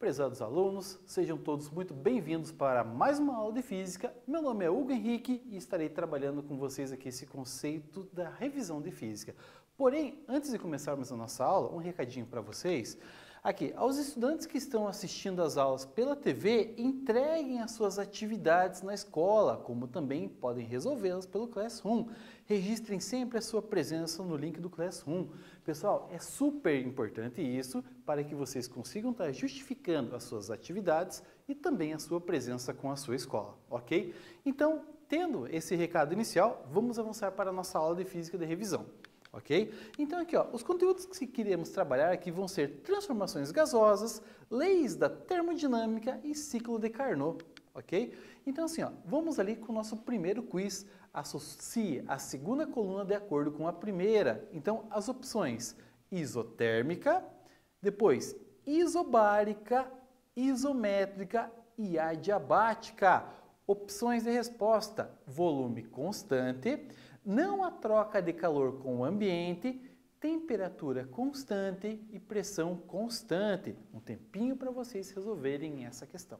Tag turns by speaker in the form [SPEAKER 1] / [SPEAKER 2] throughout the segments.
[SPEAKER 1] Prezados alunos, sejam todos muito bem-vindos para mais uma aula de Física. Meu nome é Hugo Henrique e estarei trabalhando com vocês aqui esse conceito da revisão de Física. Porém, antes de começarmos a nossa aula, um recadinho para vocês. Aqui, aos estudantes que estão assistindo às aulas pela TV, entreguem as suas atividades na escola, como também podem resolvê-las pelo Classroom. Registrem sempre a sua presença no link do Classroom. Pessoal, é super importante isso para que vocês consigam estar justificando as suas atividades e também a sua presença com a sua escola, ok? Então, tendo esse recado inicial, vamos avançar para a nossa aula de Física de revisão. Ok? Então aqui, ó, os conteúdos que queremos trabalhar aqui vão ser transformações gasosas, leis da termodinâmica e ciclo de Carnot, ok? Então assim, ó, vamos ali com o nosso primeiro quiz, associe a segunda coluna de acordo com a primeira. Então as opções isotérmica, depois isobárica, isométrica e adiabática. Opções de resposta, volume constante, não há troca de calor com o ambiente, temperatura constante e pressão constante. Um tempinho para vocês resolverem essa questão.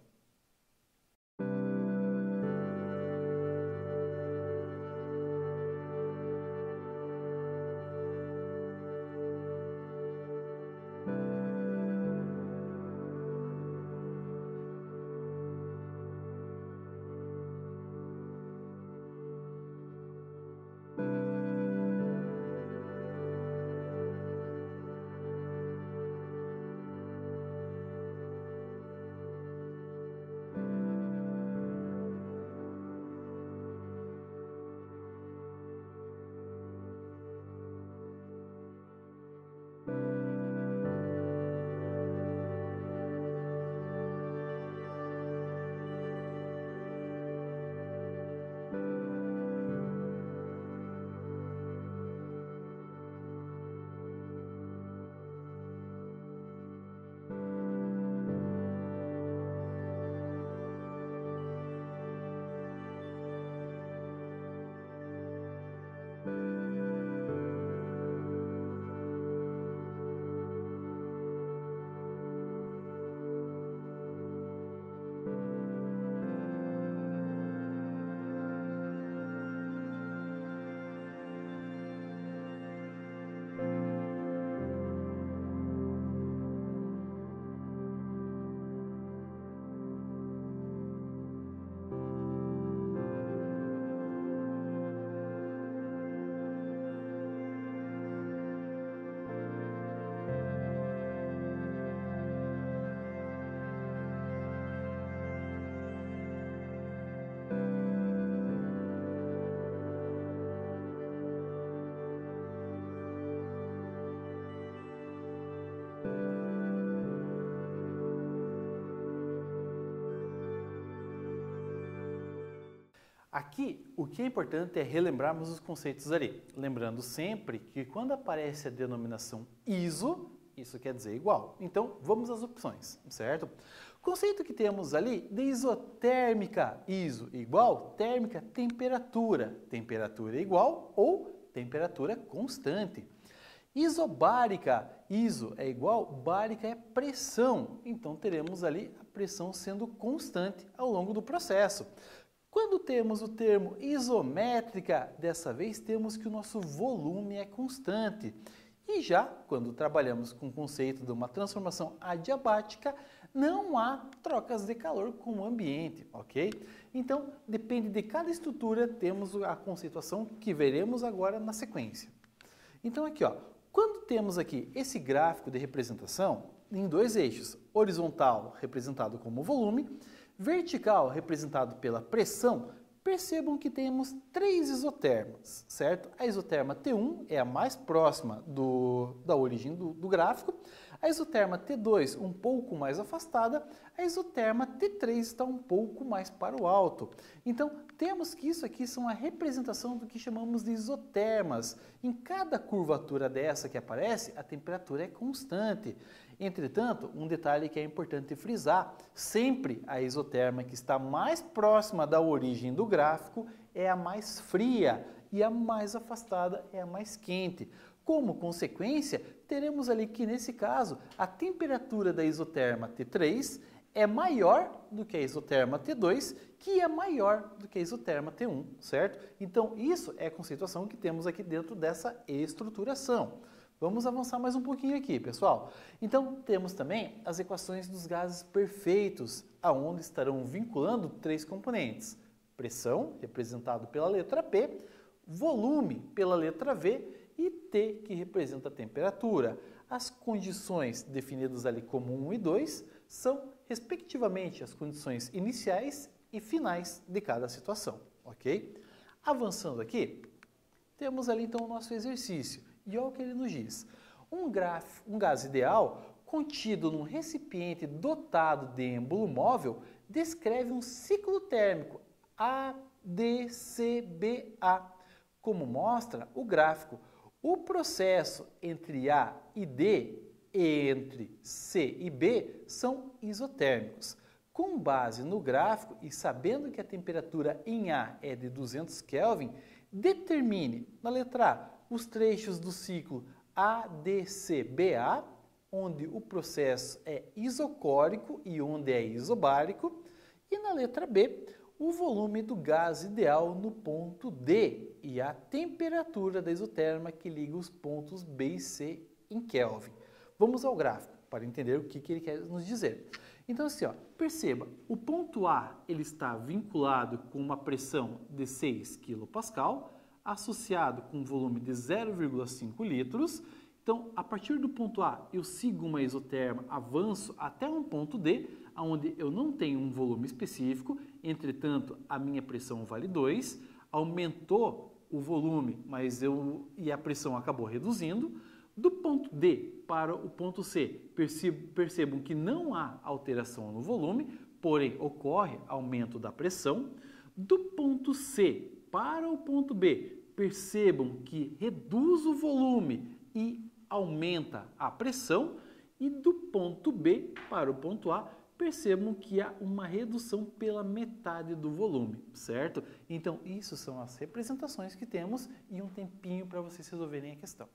[SPEAKER 1] Aqui, o que é importante é relembrarmos os conceitos ali. Lembrando sempre que quando aparece a denominação iso, isso quer dizer igual. Então, vamos às opções, certo? O conceito que temos ali de isotérmica, iso igual, térmica, temperatura. Temperatura igual ou temperatura constante. Isobárica, iso é igual, bárica é pressão. Então, teremos ali a pressão sendo constante ao longo do processo. Quando temos o termo isométrica, dessa vez temos que o nosso volume é constante. E já, quando trabalhamos com o conceito de uma transformação adiabática, não há trocas de calor com o ambiente, ok? Então, depende de cada estrutura, temos a conceituação que veremos agora na sequência. Então aqui, ó, quando temos aqui esse gráfico de representação, em dois eixos, horizontal representado como volume, vertical representado pela pressão, percebam que temos três isotermas, certo? A isoterma T1 é a mais próxima da origem do gráfico, a isoterma T2 um pouco mais afastada, a isoterma T3 está um pouco mais para o alto. Então, temos que isso aqui são a representação do que chamamos de isotermas. Em cada curvatura dessa que aparece, a temperatura é constante. Entretanto, um detalhe que é importante frisar, sempre a isoterma que está mais próxima da origem do gráfico é a mais fria e a mais afastada é a mais quente. Como consequência, teremos ali que, nesse caso, a temperatura da isoterma T3 é maior do que a isoterma T2, que é maior do que a isoterma T1, certo? Então, isso é a conceituação que temos aqui dentro dessa estruturação. Vamos avançar mais um pouquinho aqui, pessoal. Então, temos também as equações dos gases perfeitos, aonde estarão vinculando três componentes. Pressão, representado pela letra P, volume, pela letra V, e T, que representa a temperatura. As condições definidas ali como 1 e 2 são, respectivamente, as condições iniciais e finais de cada situação, ok? Avançando aqui, temos ali então o nosso exercício. E olha o que ele nos diz. Um gás ideal contido num recipiente dotado de êmbolo móvel descreve um ciclo térmico ADCBA, como mostra o gráfico. O processo entre A e D e entre C e B são isotérmicos. Com base no gráfico e sabendo que a temperatura em A é de 200 Kelvin, determine, na letra A, os trechos do ciclo ADCBA, onde o processo é isocórico e onde é isobárico, e na letra B, o volume do gás ideal no ponto D e a temperatura da isoterma que liga os pontos B e C em Kelvin. Vamos ao gráfico para entender o que ele quer nos dizer. Então, assim, ó, perceba, o ponto A ele está vinculado com uma pressão de 6 kPa, associado com um volume de 0,5 litros. Então, a partir do ponto A, eu sigo uma isoterma, avanço até um ponto D, onde eu não tenho um volume específico, entretanto, a minha pressão vale 2, aumentou o volume, e a pressão acabou reduzindo. Do ponto D para o ponto C, percebam que não há alteração no volume, porém ocorre aumento da pressão. Do ponto C para o ponto B, percebam que reduz o volume e aumenta a pressão. E do ponto B para o ponto A, percebam que há uma redução pela metade do volume, certo? Então, isso são as representações que temos e um tempinho para vocês resolverem a questão.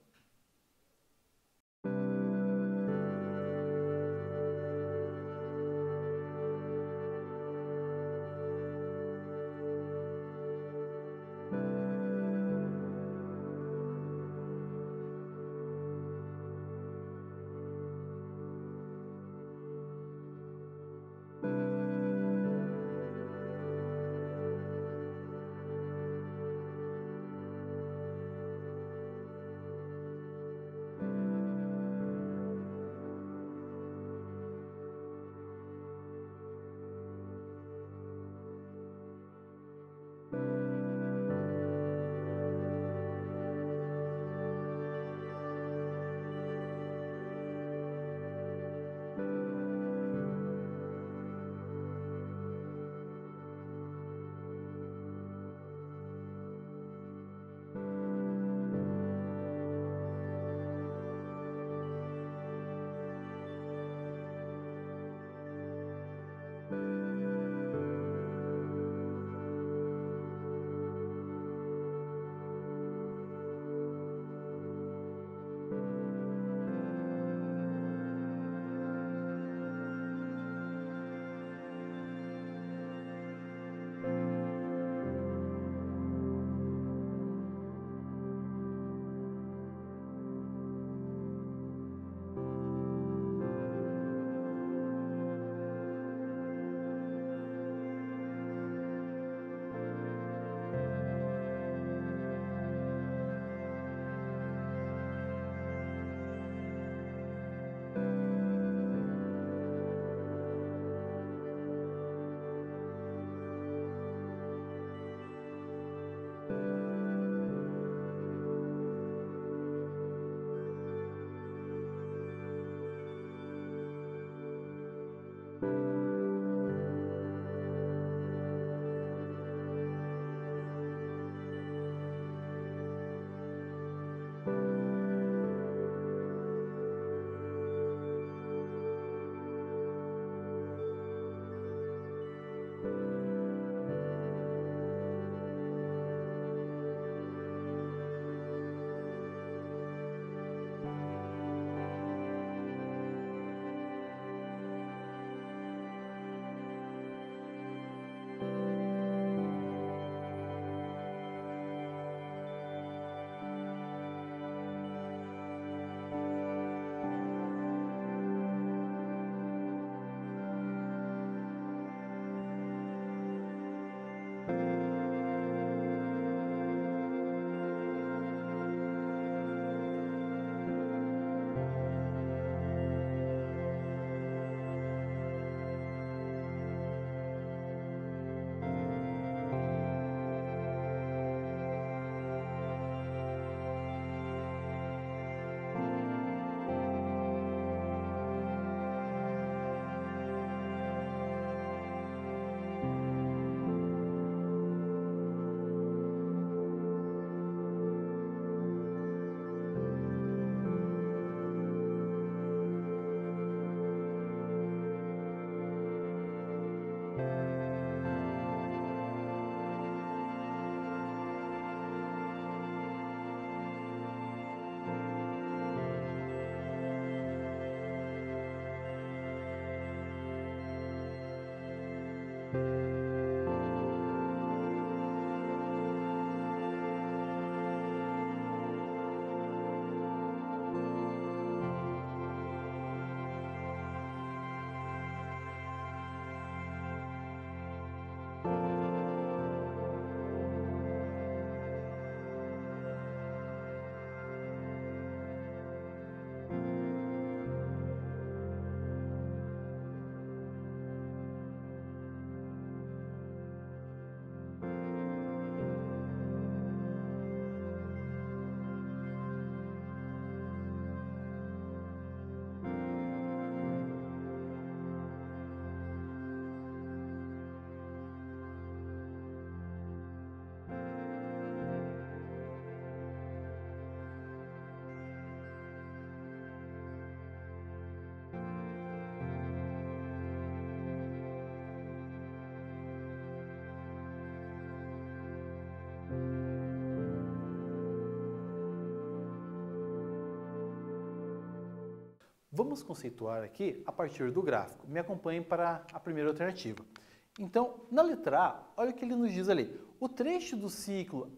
[SPEAKER 1] Vamos conceituar aqui a partir do gráfico. Me acompanhem para a primeira alternativa. Então, na letra A, olha o que ele nos diz ali. O trecho do ciclo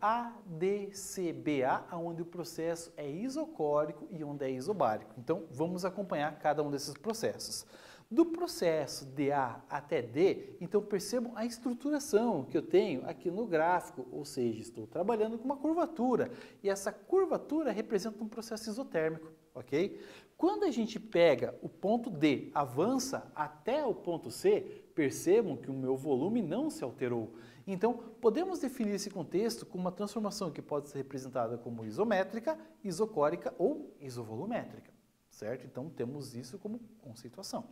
[SPEAKER 1] ADCBA, onde o processo é isocórico e onde é isobárico. Então, vamos acompanhar cada um desses processos. Do processo de A até D, então percebam a estruturação que eu tenho aqui no gráfico, ou seja, estou trabalhando com uma curvatura, e essa curvatura representa um processo isotérmico, ok? Quando a gente pega o ponto D, avança até o ponto C, percebam que o meu volume não se alterou. Então, podemos definir esse contexto com uma transformação que pode ser representada como isométrica, isocórica ou isovolumétrica, certo? Então, temos isso como conceituação.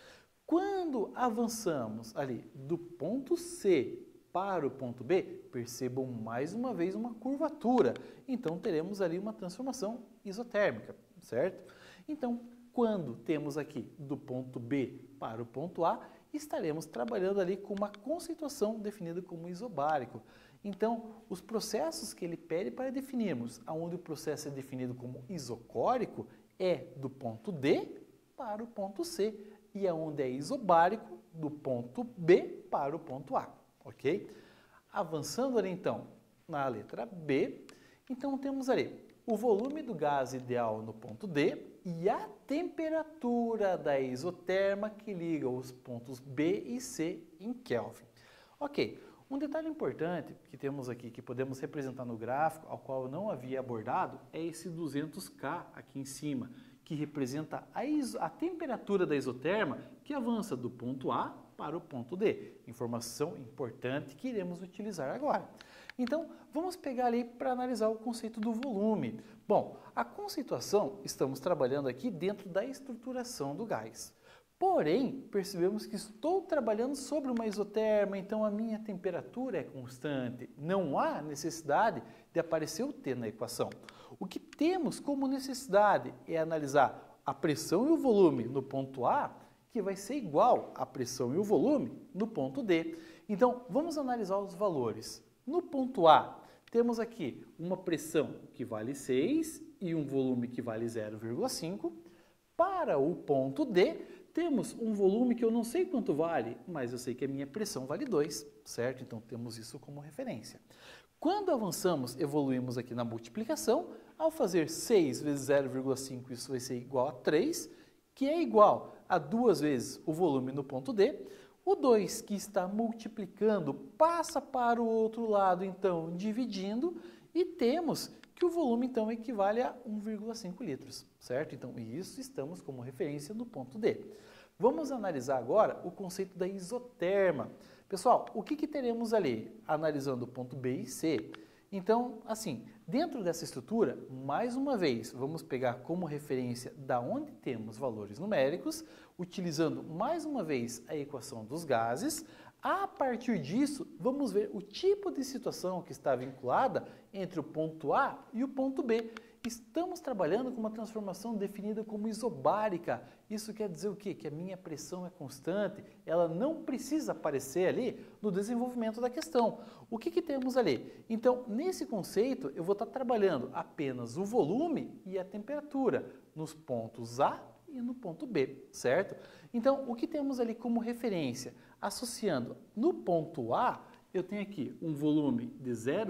[SPEAKER 1] Quando avançamos ali do ponto C para o ponto B, percebam mais uma vez uma curvatura. Então, teremos ali uma transformação isotérmica, certo? Então, quando temos aqui do ponto B para o ponto A, estaremos trabalhando ali com uma conceituação definida como isobárico. Então, os processos que ele pede para definirmos, onde o processo é definido como isocórico, é do ponto D para o ponto C, e aonde é isobárico, do ponto B para o ponto A, ok? Avançando ali então na letra B, então temos ali o volume do gás ideal no ponto D e a temperatura da isoterma que liga os pontos B e C em Kelvin. Ok, um detalhe importante que temos aqui, que podemos representar no gráfico, ao qual eu não havia abordado, é esse 200K aqui em cima, que representa a temperatura da isoterma que avança do ponto A para o ponto D. Informação importante que iremos utilizar agora. Então, vamos pegar ali para analisar o conceito do volume. Bom, a conceituação, estamos trabalhando aqui dentro da estruturação do gás. Porém, percebemos que estou trabalhando sobre uma isoterma, então a minha temperatura é constante. Não há necessidade de aparecer o T na equação. O que temos como necessidade é analisar a pressão e o volume no ponto A, que vai ser igual à pressão e o volume no ponto D. Então, vamos analisar os valores. No ponto A, temos aqui uma pressão que vale 6 e um volume que vale 0,5. Para o ponto D, temos um volume que eu não sei quanto vale, mas eu sei que a minha pressão vale 2, certo? Então, temos isso como referência. Quando avançamos, evoluímos aqui na multiplicação, ao fazer 6 vezes 0,5, isso vai ser igual a 3, que é igual a 2 vezes o volume no ponto D. O 2 que está multiplicando passa para o outro lado, então, dividindo, e temos que o volume, então, equivale a 1,5 litros, certo? Então, isso estamos como referência no ponto D. Vamos analisar agora o conceito da isoterma. Pessoal, o que teremos ali, analisando o ponto B e C? Então, assim, dentro dessa estrutura, mais uma vez, vamos pegar como referência da onde temos valores numéricos, utilizando mais uma vez a equação dos gases. A partir disso, vamos ver o tipo de situação que está vinculada entre o ponto A e o ponto B. Estamos trabalhando com uma transformação definida como isobárica. Isso quer dizer o quê? Que a minha pressão é constante, ela não precisa aparecer ali no desenvolvimento da questão. O que temos ali? Então, nesse conceito, eu vou estar trabalhando apenas o volume e a temperatura nos pontos A e no ponto B, certo? Então, o que temos ali como referência? Associando no ponto A, eu tenho aqui um volume de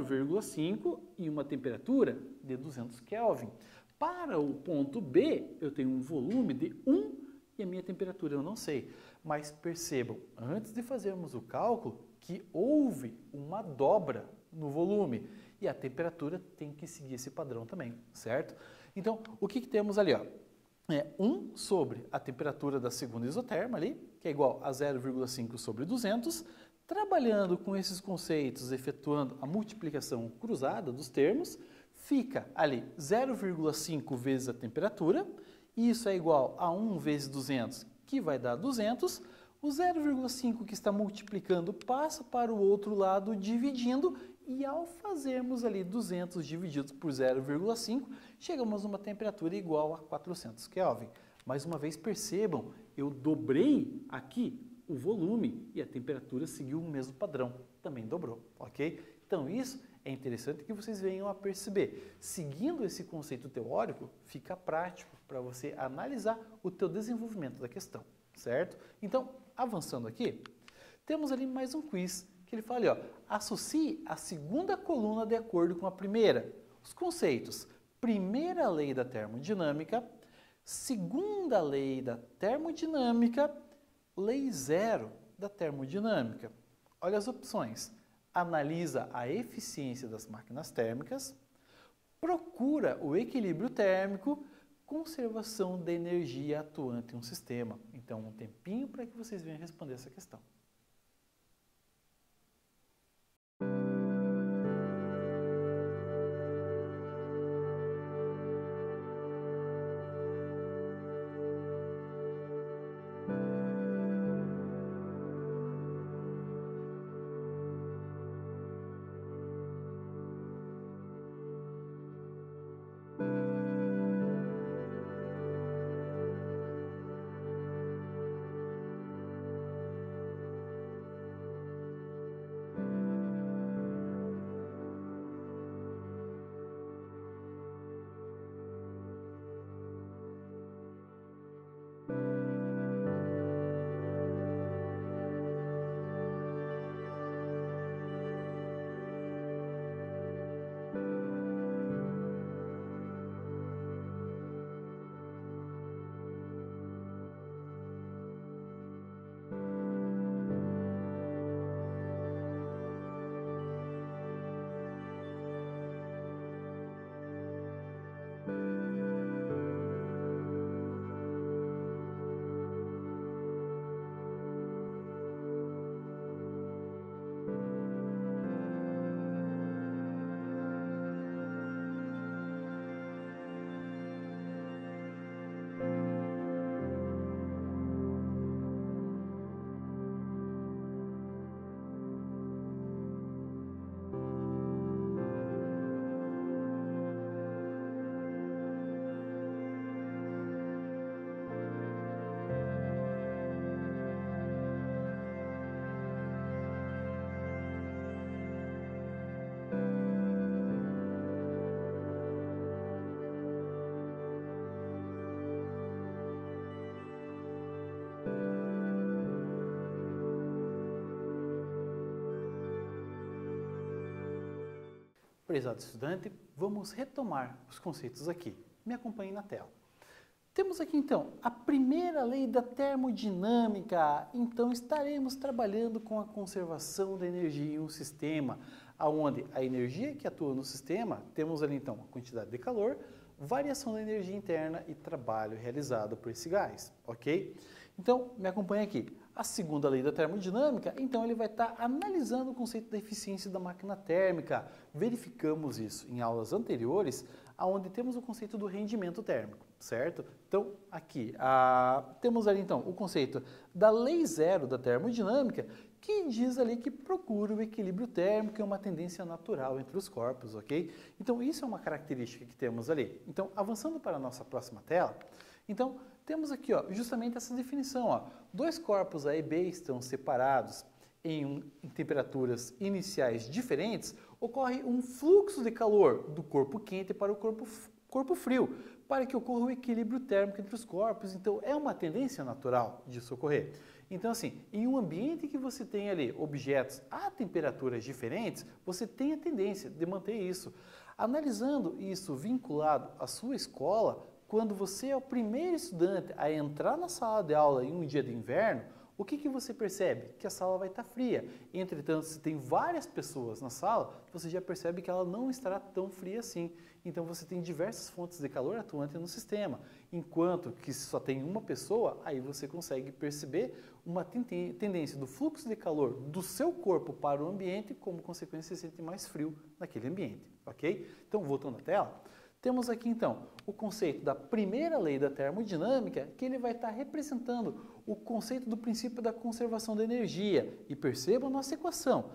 [SPEAKER 1] 0,5 e uma temperatura de 200 Kelvin. Para o ponto B, eu tenho um volume de 1 e a minha temperatura eu não sei. Mas percebam, antes de fazermos o cálculo, que houve uma dobra no volume e a temperatura tem que seguir esse padrão também, certo? Então, o que temos ali, ó? É 1 sobre a temperatura da segunda isoterma ali, que é igual a 0,5 sobre 200. Trabalhando com esses conceitos, efetuando a multiplicação cruzada dos termos, fica ali 0,5 vezes a temperatura, e isso é igual a 1 vezes 200, que vai dar 200. O 0,5 que está multiplicando passa para o outro lado dividindo, e ao fazermos ali 200 divididos por 0,5, chegamos a uma temperatura igual a 400 Kelvin. Mais uma vez, percebam, eu dobrei aqui o volume e a temperatura seguiu o mesmo padrão, também dobrou, ok? Então, isso é interessante que vocês venham a perceber. Seguindo esse conceito teórico, fica prático para você analisar o teu desenvolvimento da questão, certo? Então, avançando aqui, temos ali mais um quiz, que ele fala ali, ó, associe a segunda coluna de acordo com a primeira. Os conceitos, primeira lei da termodinâmica, segunda lei da termodinâmica, lei zero da termodinâmica. Olha as opções. Analisa a eficiência das máquinas térmicas, procura o equilíbrio térmico, conservação da energia atuante em um sistema. Então, um tempinho para que vocês venham responder essa questão. Prezado estudante, vamos retomar os conceitos aqui. Me acompanhe na tela. Temos aqui então a primeira lei da termodinâmica. Então estaremos trabalhando com a conservação da energia em um sistema, onde a energia que atua no sistema, temos ali então a quantidade de calor, variação da energia interna e trabalho realizado por esse gás, ok? Então, me acompanha aqui. A segunda lei da termodinâmica, então ele vai estar analisando o conceito da eficiência da máquina térmica. Verificamos isso em aulas anteriores, onde temos o conceito do rendimento térmico, certo? Então, aqui, temos ali então o conceito da lei zero da termodinâmica, que diz ali que procura o equilíbrio térmico, é uma tendência natural entre os corpos, ok? Então, isso é uma característica que temos ali. Então, avançando para a nossa próxima tela, então, temos aqui ó, justamente essa definição. Ó. Dois corpos A e B estão separados em temperaturas iniciais diferentes, ocorre um fluxo de calor do corpo quente para o corpo frio, para que ocorra o equilíbrio térmico entre os corpos. Então, é uma tendência natural disso ocorrer. Então, assim, em um ambiente que você tem ali objetos a temperaturas diferentes, você tem a tendência de manter isso. Analisando isso vinculado à sua escola, quando você é o primeiro estudante a entrar na sala de aula em um dia de inverno, o que você percebe? Que a sala vai estar fria. Entretanto, se tem várias pessoas na sala, você já percebe que ela não estará tão fria assim. Então, você tem diversas fontes de calor atuantes no sistema. Enquanto que se só tem uma pessoa, aí você consegue perceber uma tendência do fluxo de calor do seu corpo para o ambiente, como consequência, você sente mais frio naquele ambiente, ok? Então, voltando à tela. Temos aqui, então, o conceito da primeira lei da termodinâmica, que ele vai estar representando o conceito do princípio da conservação da energia. E percebam a nossa equação.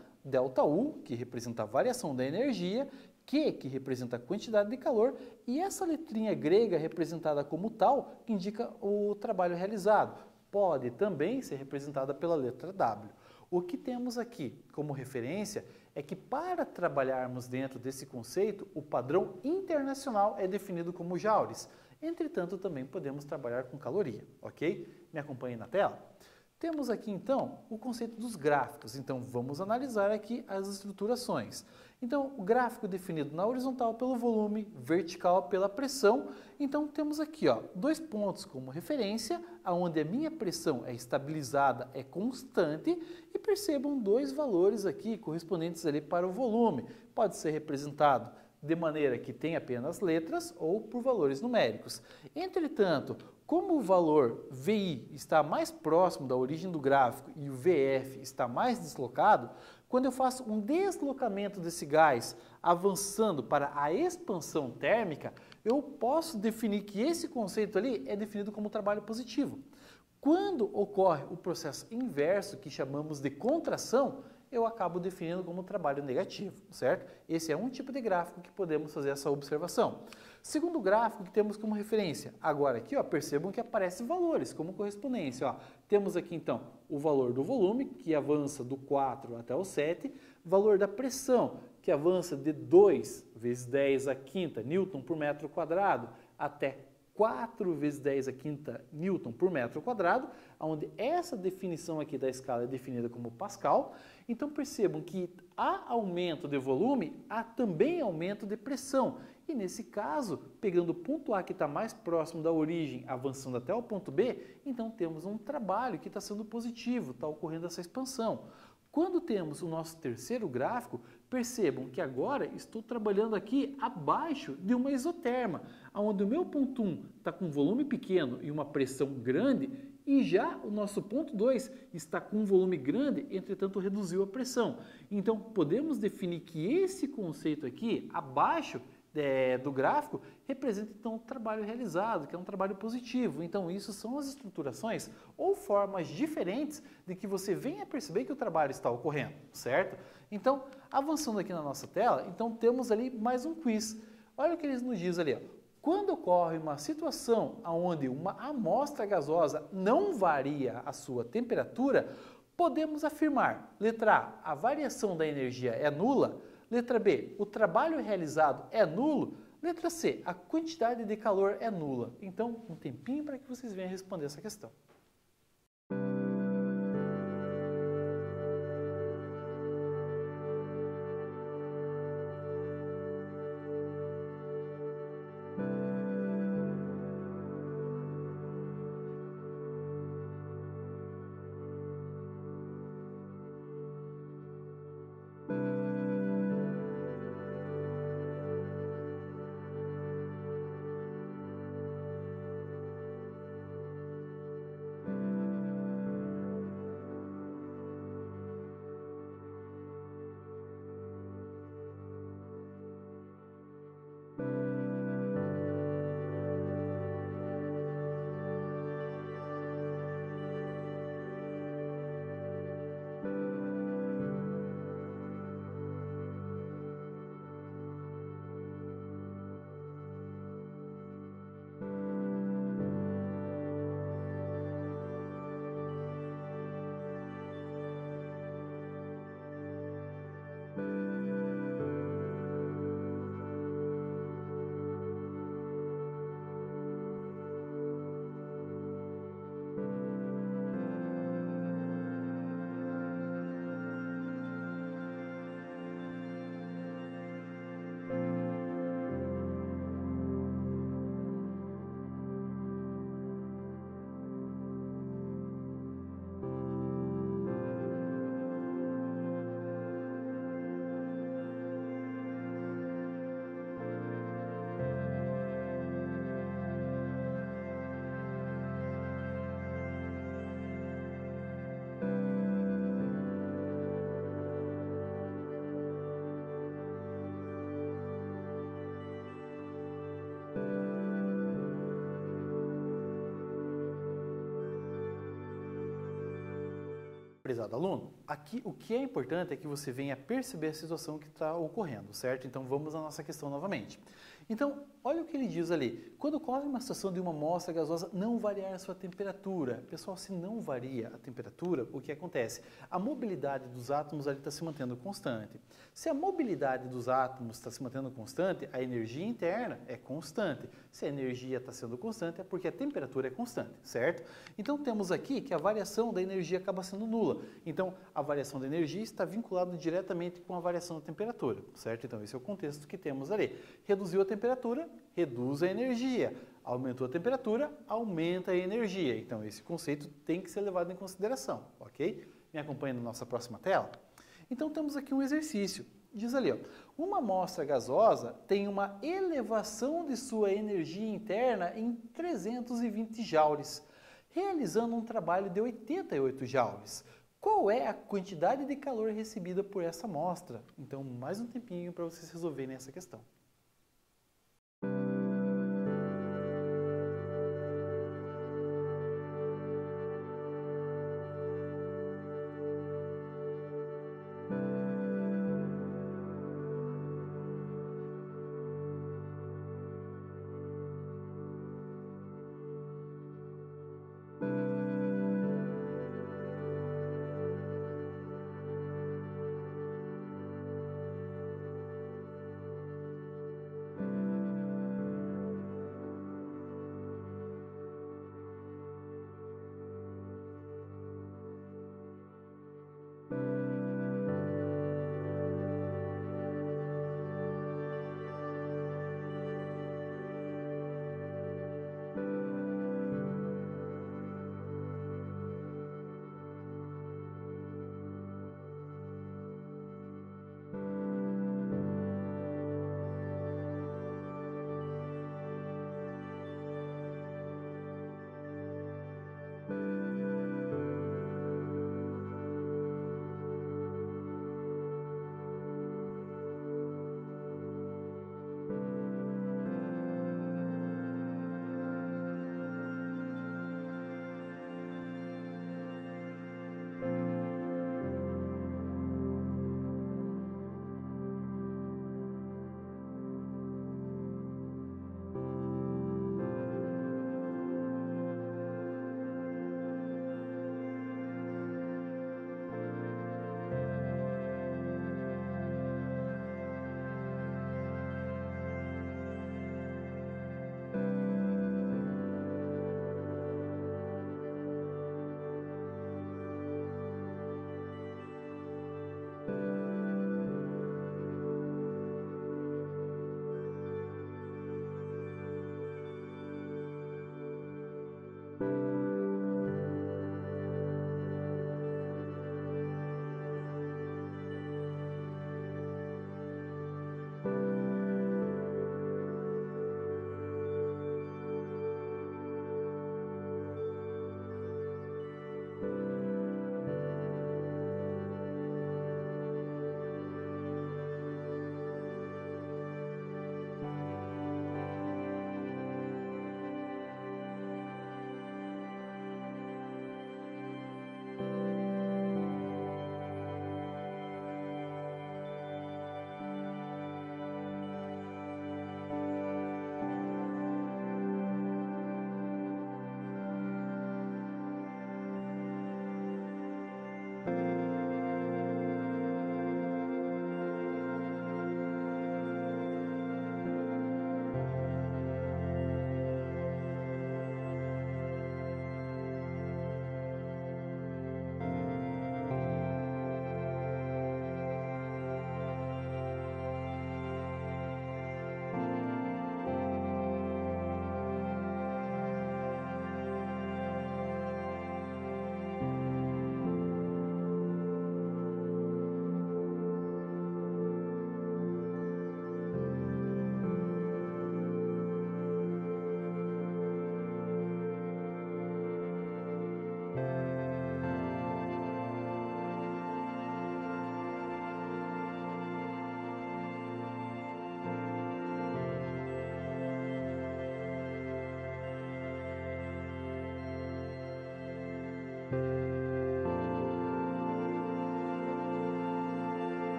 [SPEAKER 1] ΔU, que representa a variação da energia, Q, que representa a quantidade de calor, e essa letrinha grega representada como tal, que indica o trabalho realizado. Pode também ser representada pela letra W. O que temos aqui como referência é que para trabalharmos dentro desse conceito, o padrão internacional é definido como joules. Entretanto, também podemos trabalhar com caloria, ok? Me acompanhe na tela. Temos aqui, então, o conceito dos gráficos. Então, vamos analisar aqui as estruturações. Então, o gráfico definido na horizontal pelo volume, vertical pela pressão. Então, temos aqui, ó, 2 pontos como referência, onde a minha pressão é estabilizada, é constante, e percebam 2 valores aqui correspondentes ali para o volume. Pode ser representado de maneira que tem apenas letras ou por valores numéricos. Entretanto, como o valor VI está mais próximo da origem do gráfico e o VF está mais deslocado, quando eu faço um deslocamento desse gás avançando para a expansão térmica, eu posso definir que esse conceito ali é definido como trabalho positivo. Quando ocorre o processo inverso, que chamamos de contração, eu acabo definindo como trabalho negativo, certo? Esse é um tipo de gráfico que podemos fazer essa observação. Segundo gráfico que temos como referência, agora aqui, ó, percebam que aparecem valores como correspondência. Ó. Temos aqui então o valor do volume, que avança do 4 até o 7, valor da pressão, que avança de 2 vezes 10 a quinta Newton por metro quadrado até 4 vezes 10 a quinta Newton por metro quadrado, onde essa definição aqui da escala é definida como Pascal. Então percebam que há aumento de volume, há também aumento de pressão. E nesse caso, pegando o ponto A que está mais próximo da origem, avançando até o ponto B, então temos um trabalho que está sendo positivo, está ocorrendo essa expansão. Quando temos o nosso terceiro gráfico, percebam que agora estou trabalhando aqui abaixo de uma isoterma, onde o meu ponto 1 está com um volume pequeno e uma pressão grande, e já o nosso ponto 2 está com um volume grande, entretanto reduziu a pressão. Então podemos definir que esse conceito aqui, abaixo do gráfico, representa então o trabalho realizado, que é um trabalho positivo. Então isso são as estruturações ou formas diferentes de que você venha perceber que o trabalho está ocorrendo, certo? Então, avançando aqui na nossa tela, então temos ali mais um quiz. Olha o que eles nos dizem ali, ó. Quando ocorre uma situação onde uma amostra gasosa não varia a sua temperatura, podemos afirmar, letra A, a variação da energia é nula, letra B, o trabalho realizado é nulo, letra C, a quantidade de calor é nula. Então, um tempinho para que vocês venham responder essa questão. Prezado aluno, aqui o que é importante é que você venha perceber a situação que está ocorrendo, certo? Então vamos à nossa questão novamente. Então, olha o que ele diz ali. Quando ocorre uma situação de uma amostra gasosa não variar a sua temperatura. Pessoal, se não varia a temperatura, o que acontece? A mobilidade dos átomos ali está se mantendo constante. Se a mobilidade dos átomos está se mantendo constante, a energia interna é constante. Se a energia está sendo constante, é porque a temperatura é constante, certo? Então, temos aqui que a variação da energia acaba sendo nula. Então, a variação da energia está vinculada diretamente com a variação da temperatura, certo? Então, esse é o contexto que temos ali. Reduziu a temperatura, reduz a energia. Aumentou a temperatura, aumenta a energia. Então, esse conceito tem que ser levado em consideração, ok? Me acompanha na nossa próxima tela? Então, temos aqui um exercício. Diz ali, ó, uma amostra gasosa tem uma elevação de sua energia interna em 320 joules, realizando um trabalho de 88 joules. Qual é a quantidade de calor recebida por essa amostra? Então, mais um tempinho para vocês resolverem essa questão.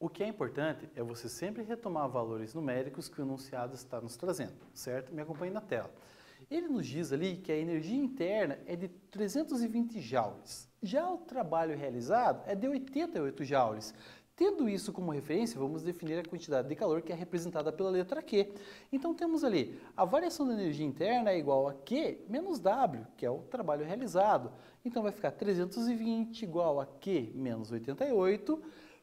[SPEAKER 1] O que é importante é você sempre retomar valores numéricos que o enunciado está nos trazendo, certo? Me acompanhe na tela. Ele nos diz ali que a energia interna é de 320 joules. Já o trabalho realizado é de 88 joules. Tendo isso como referência, vamos definir a quantidade de calor que é representada pela letra Q. Então temos ali, a variação da energia interna é igual a Q menos W, que é o trabalho realizado. Então vai ficar 320 igual a Q menos 88,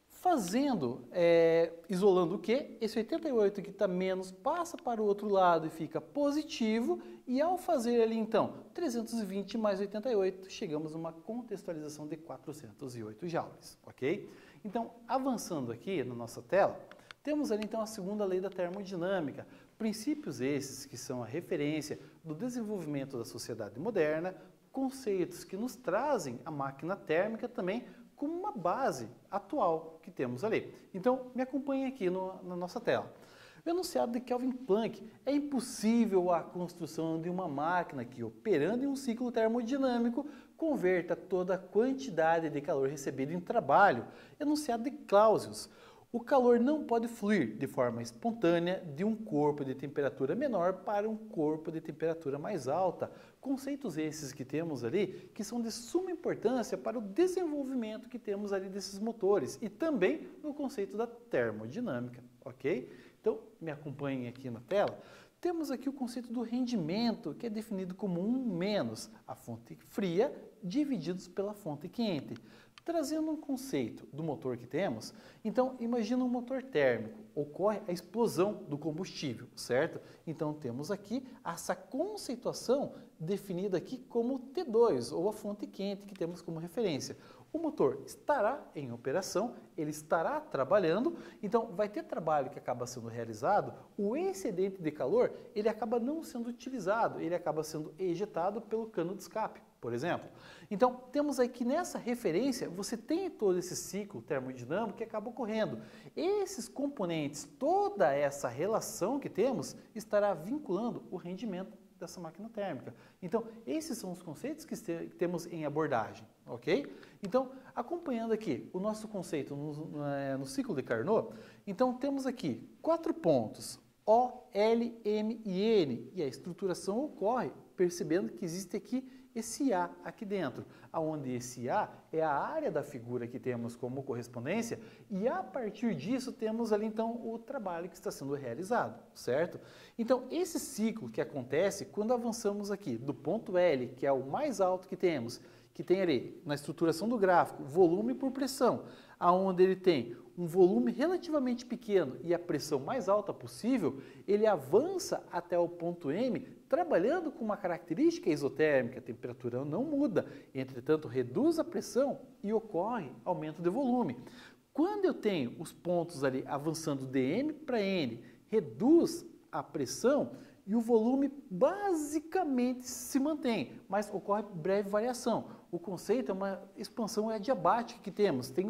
[SPEAKER 1] isolando o Q, esse 88 que está menos passa para o outro lado e fica positivo, e ao fazer ali então 320 mais 88, chegamos a uma contextualização de 408 joules, ok? Então, avançando aqui na nossa tela, temos ali então a segunda lei da termodinâmica, princípios esses que são a referência do desenvolvimento da sociedade moderna, conceitos que nos trazem a máquina térmica também como uma base atual que temos ali. Então, me acompanhe aqui na nossa tela. O enunciado de Kelvin Planck: é impossível a construção de uma máquina que, operando em um ciclo termodinâmico, converta toda a quantidade de calor recebido em trabalho. Enunciado de Clausius: o calor não pode fluir de forma espontânea de um corpo de temperatura menor para um corpo de temperatura mais alta. Conceitos esses que temos ali, que são de suma importância para o desenvolvimento que temos ali desses motores e também no conceito da termodinâmica, ok? Então, me acompanhem aqui na tela. Temos aqui o conceito do rendimento, que é definido como 1 menos a fonte fria divididos pela fonte quente. Trazendo um conceito do motor que temos, então imagina um motor térmico, ocorre a explosão do combustível, certo? Então temos aqui essa conceituação definida aqui como T2, ou a fonte quente que temos como referência. O motor estará em operação, ele estará trabalhando, então vai ter trabalho que acaba sendo realizado, o excedente de calor ele acaba não sendo utilizado, ele acaba sendo ejetado pelo cano de escape, por exemplo. Então temos aí que nessa referência você tem todo esse ciclo termodinâmico que acaba ocorrendo. Esses componentes, toda essa relação que temos, estará vinculando o rendimento dessa máquina térmica. Então, esses são os conceitos que temos em abordagem, ok? Então, acompanhando aqui o nosso conceito no ciclo de Carnot, então temos aqui 4 pontos, O, L, M e N, e a estruturação ocorre percebendo que existe aqui esse A aqui dentro, aonde esse A é a área da figura que temos como correspondência e a partir disso temos ali então o trabalho que está sendo realizado, certo? Então esse ciclo que acontece quando avançamos aqui do ponto L, que é o mais alto que temos, que tem ali na estruturação do gráfico volume por pressão, aonde ele tem um volume relativamente pequeno e a pressão mais alta possível, ele avança até o ponto M, trabalhando com uma característica isotérmica, a temperatura não muda, entretanto reduz a pressão e ocorre aumento de volume. Quando eu tenho os pontos ali avançando de M para N, reduz a pressão e o volume basicamente se mantém, mas ocorre breve variação. O conceito é uma expansão adiabática que temos, tem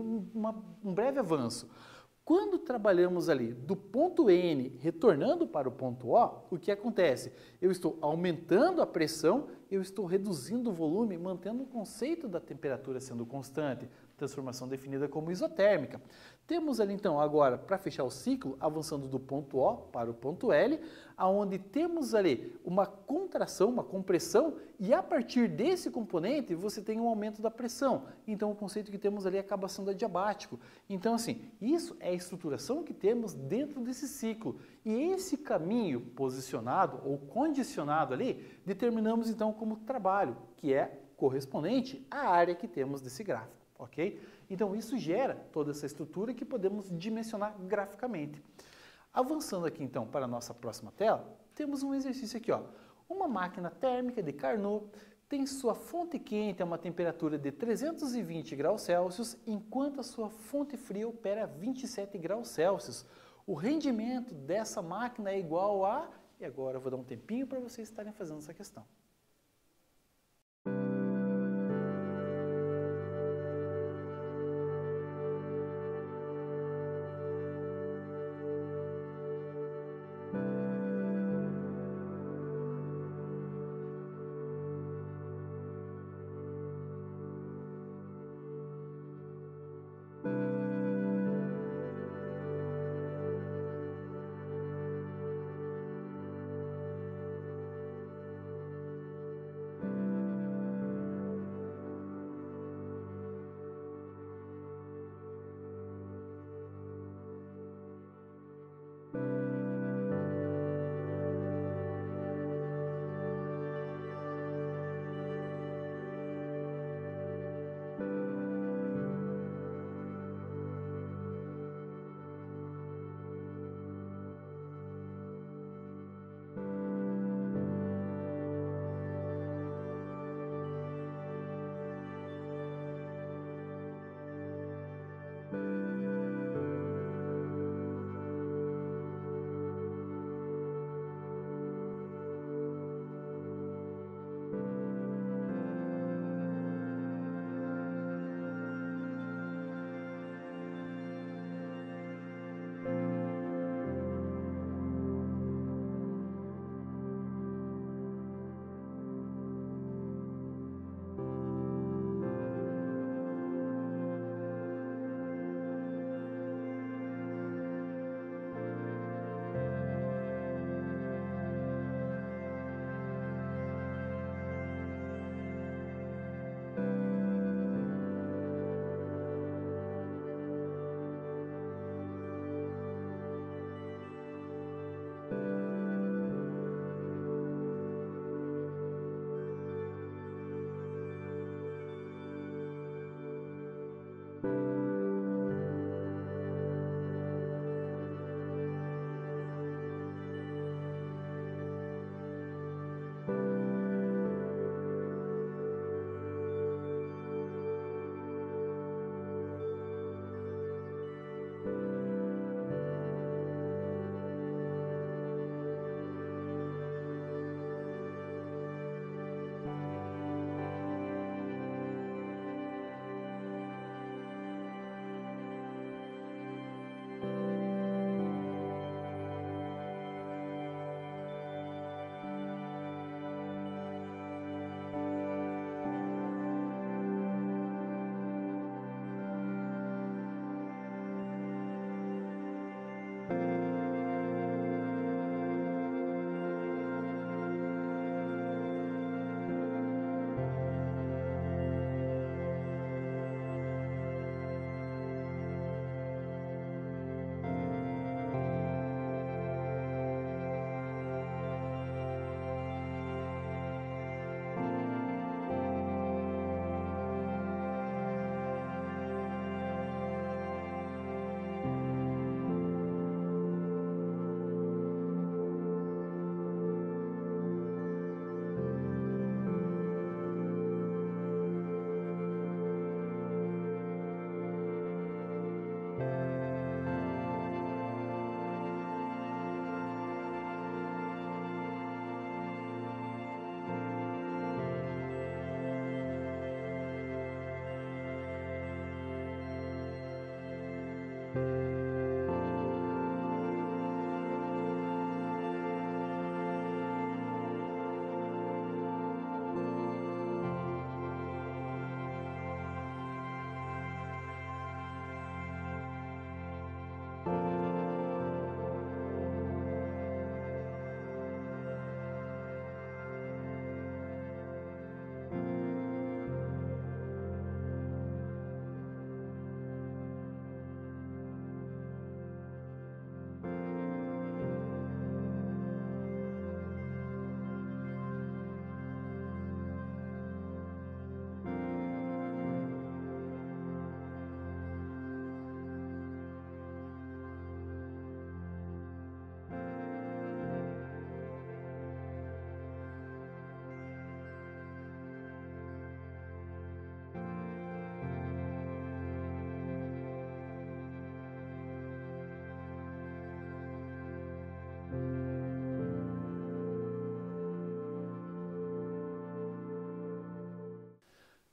[SPEAKER 1] um breve avanço. Quando trabalhamos ali do ponto N retornando para o ponto O, o que acontece? Eu estou aumentando a pressão, eu estou reduzindo o volume, mantendo o conceito da temperatura sendo constante, transformação definida como isotérmica. Temos ali então agora, para fechar o ciclo, avançando do ponto O para o ponto L, aonde temos ali uma contração, uma compressão, e a partir desse componente você tem um aumento da pressão. Então o conceito que temos ali acaba sendo adiabático. Então assim, isso é a estruturação que temos dentro desse ciclo. E esse caminho posicionado ou condicionado ali, determinamos então como trabalho, que é correspondente à área que temos desse gráfico. Ok? Então isso gera toda essa estrutura que podemos dimensionar graficamente. Avançando aqui então para a nossa próxima tela, temos um exercício aqui, ó. Uma máquina térmica de Carnot tem sua fonte quente a uma temperatura de 320 graus Celsius, enquanto a sua fonte fria opera a 27 graus Celsius. O rendimento dessa máquina é igual a... E agora eu vou dar um tempinho para vocês estarem fazendo essa questão.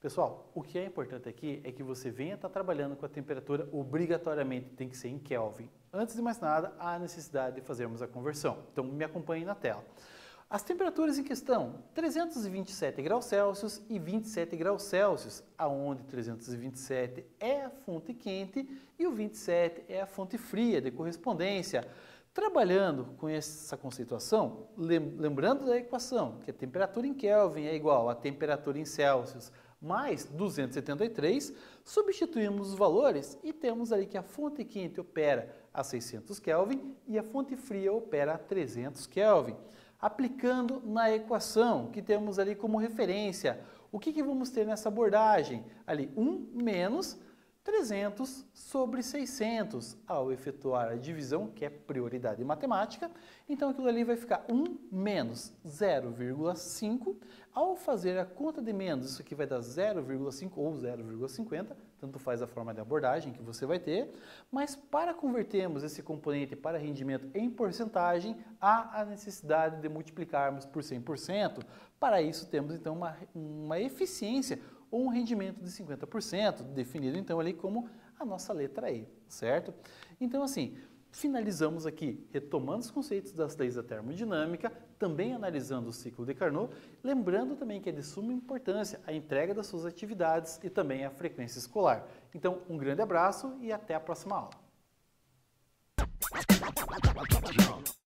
[SPEAKER 1] Pessoal, o que é importante aqui é que você venha estar trabalhando com a temperatura, obrigatoriamente tem que ser em Kelvin. Antes de mais nada, há a necessidade de fazermos a conversão. Então, me acompanhe na tela. As temperaturas em questão, 327 graus Celsius e 27 graus Celsius, aonde 327 é a fonte quente e o 27 é a fonte fria de correspondência. Trabalhando com essa conceituação, lembrando da equação, que a temperatura em Kelvin é igual à temperatura em Celsius mais 273, substituímos os valores e temos ali que a fonte quente opera a 600 Kelvin e a fonte fria opera a 300 Kelvin. Aplicando na equação que temos ali como referência, o que vamos ter nessa abordagem? Ali 1 menos 300 sobre 600, ao efetuar a divisão, que é prioridade matemática, então aquilo ali vai ficar 1 menos 0,5, ao fazer a conta de menos, isso aqui vai dar 0,5 ou 0,50, tanto faz a forma de abordagem que você vai ter, mas para convertermos esse componente para rendimento em porcentagem, há a necessidade de multiplicarmos por 100%, para isso temos então uma eficiência, ou um rendimento de 50%, definido então ali como a nossa letra E, certo? Então assim, finalizamos aqui retomando os conceitos das leis da termodinâmica, também analisando o ciclo de Carnot, lembrando também que é de suma importância a entrega das suas atividades e também a frequência escolar. Então, um grande abraço e até a próxima aula.